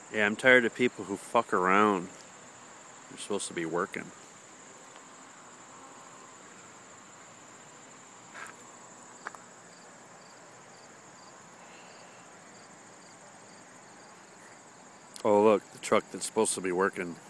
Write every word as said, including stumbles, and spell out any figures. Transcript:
Yeah, I'm tired of people who fuck around. You're supposed to be working. Oh look, the truck that's supposed to be working